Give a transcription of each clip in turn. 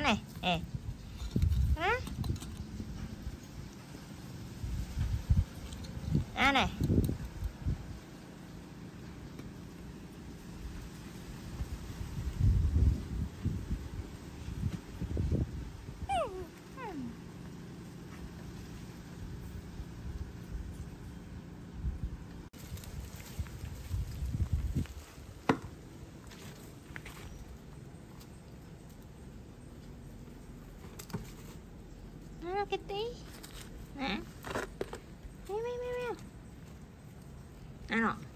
này nè. Này cái tí nè, meo nọ.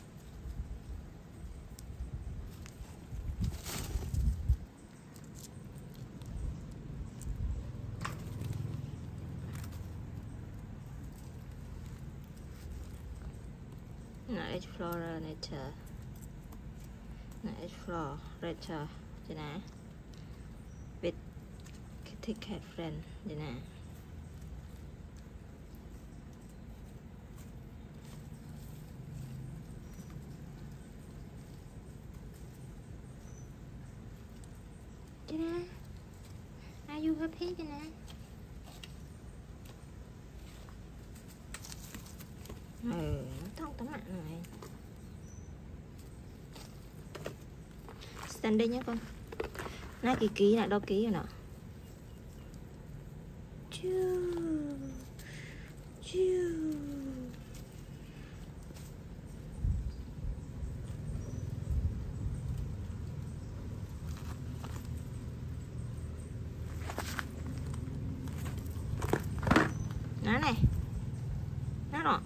Explorator vậy nè, with kitty cat friend vậy nè. Vậy nè, are you happy vậy nè? Nó thông tấm mạng này. Stand đây nhé con. Nãy ký lại đo ký rồi nọ. Nó này. Nó nọ.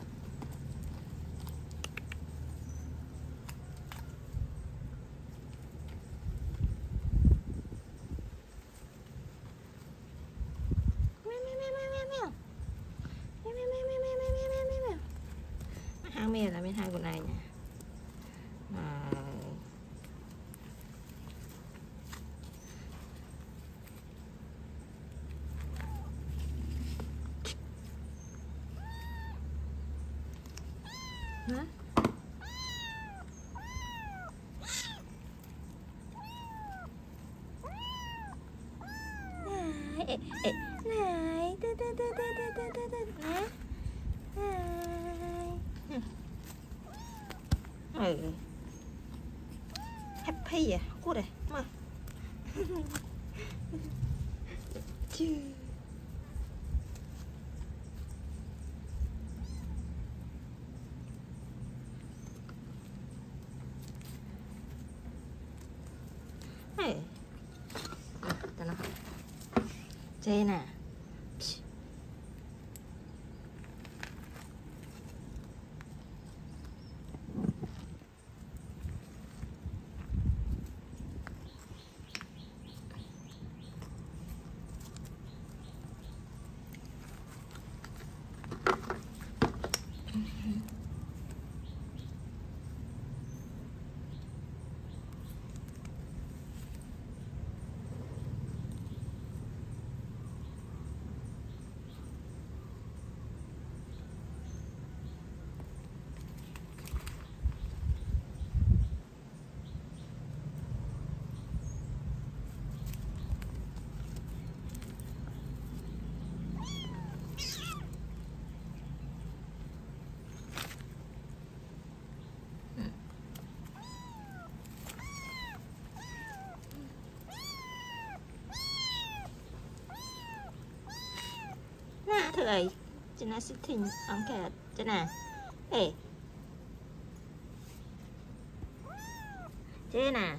Hang mèo là bên hai con này nè. Hả? Này, happy à, cút này, mà chứ. Chê nè. Thử ấy, chị nó sẽ thỉnh ống kẹt cho nè. Ê chế nè.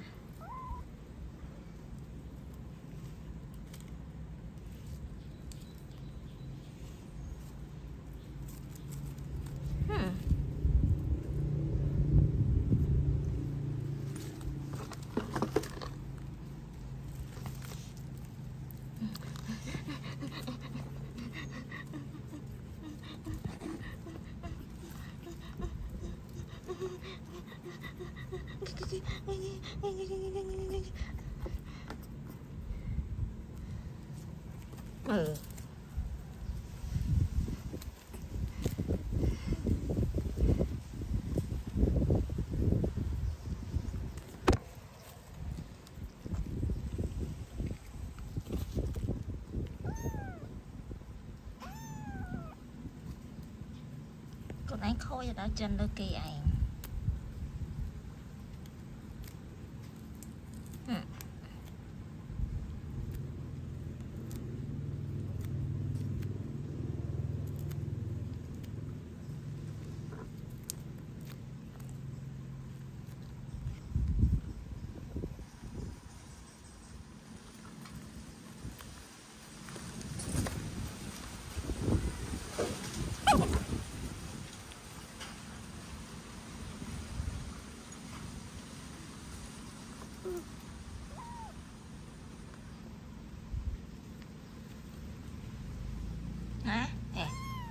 khôi cho nó chân đôi kỳ ảnh. Hả? Nè.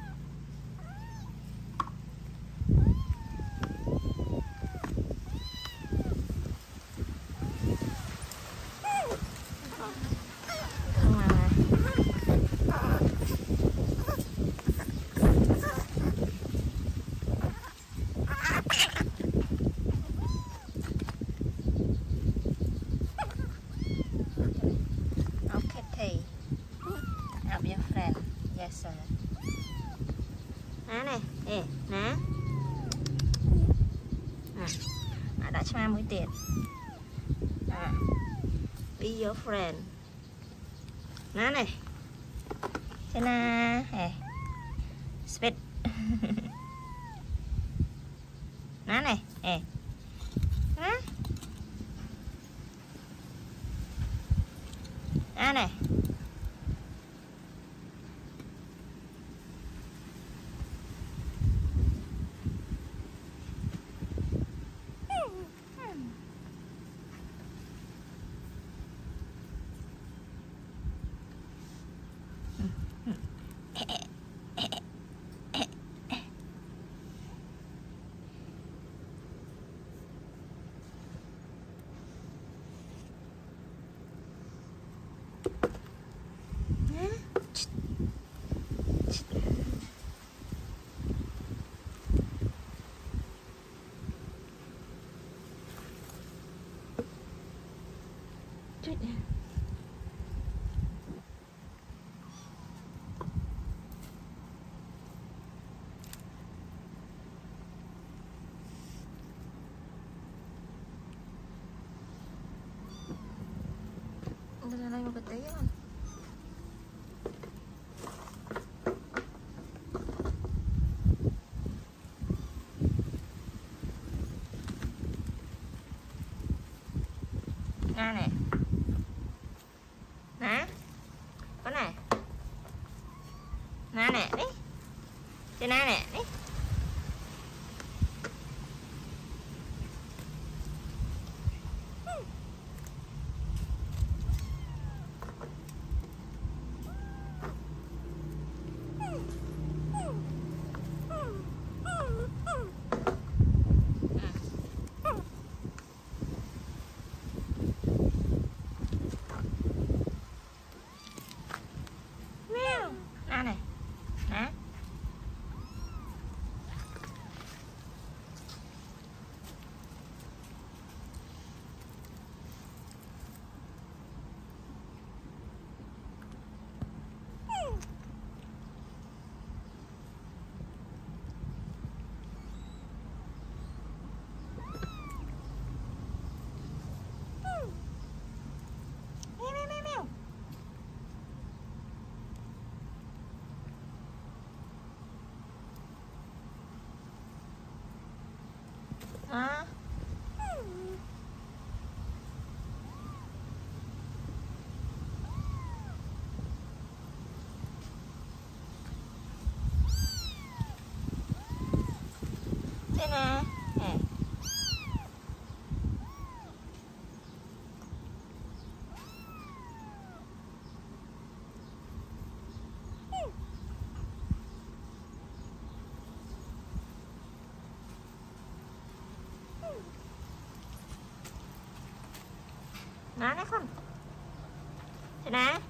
Không à. Okay, thì help your friend. Yes, sir. Ná này, ê, ná. Đã cho mũi tiền. Be your friend. Ná này. Thế na, ê. Spit. Ná này, ê. Ná. Ná này. Chết nè. Đây một cái tí không? Nga nè. Ná. Có nè. Ná nè, đi. Cho ná nè, đi. Ná này. Ná. Hả? Thế nè. Nè. Ná đấy không? Thế nè.